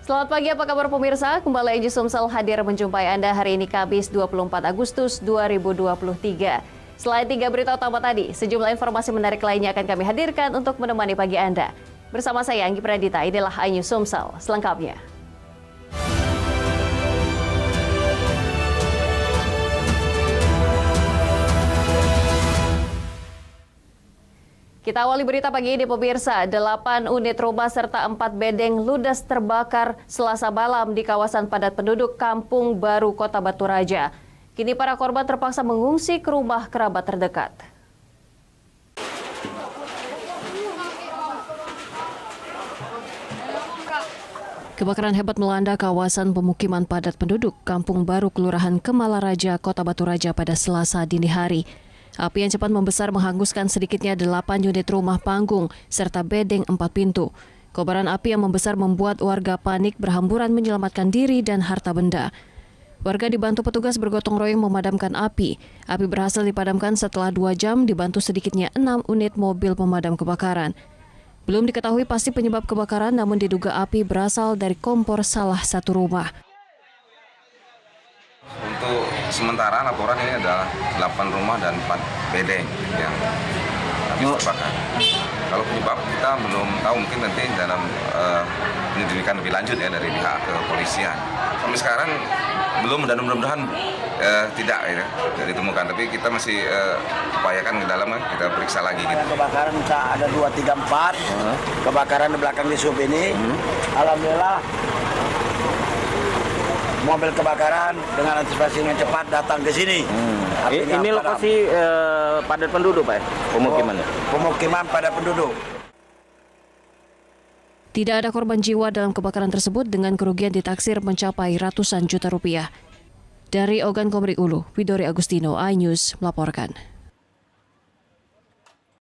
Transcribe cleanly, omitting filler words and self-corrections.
Selamat pagi, apa kabar pemirsa? Kembali Aju Sumsel hadir menjumpai Anda hari ini Kamis 24 Agustus 2023. Selain 3 berita utama tadi, sejumlah informasi menarik lainnya akan kami hadirkan untuk menemani pagi Anda. Bersama saya Anggi Pradita, inilah Aju Sumsel selengkapnya. Kita awali berita pagi ini pemirsa, 8 unit rumah serta 4 bedeng ludes terbakar Selasa malam di kawasan padat penduduk Kampung Baru, Kota Batu Raja. Kini para korban terpaksa mengungsi ke rumah kerabat terdekat. Kebakaran hebat melanda kawasan pemukiman padat penduduk Kampung Baru, Kelurahan Kemala Raja, Kota Batu Raja pada Selasa dini hari. Api yang cepat membesar menghanguskan sedikitnya 8 unit rumah panggung serta bedeng 4 pintu. Kobaran api yang membesar membuat warga panik berhamburan menyelamatkan diri dan harta benda. Warga dibantu petugas bergotong royong memadamkan api. Api berhasil dipadamkan setelah 2 jam dibantu sedikitnya 6 unit mobil pemadam kebakaran. Belum diketahui pasti penyebab kebakaran, namun diduga api berasal dari kompor salah satu rumah. Untuk sementara laporan ini adalah 8 rumah dan 4 bedeng yang habis terbakar. Kalau penyebab kita belum tahu, mungkin nanti dalam penyelidikan lebih lanjut ya dari pihak kepolisian. Sampai sekarang belum, dan mudah-mudahan tidak ya, ditemukan. Tapi kita masih upayakan ke dalam, kita periksa lagi. Gitu. Kebakaran ada 2, 3, 4. Kebakaran di belakang di sub ini. Alhamdulillah. Mobil kebakaran dengan antisipasi yang cepat datang ke sini. Ini lokasi padat penduduk, Pak, pemukiman. Pemukiman padat penduduk. Tidak ada korban jiwa dalam kebakaran tersebut dengan kerugian ditaksir mencapai ratusan juta rupiah. Dari Ogan Komering Ulu, Widori Agustino, iNews melaporkan.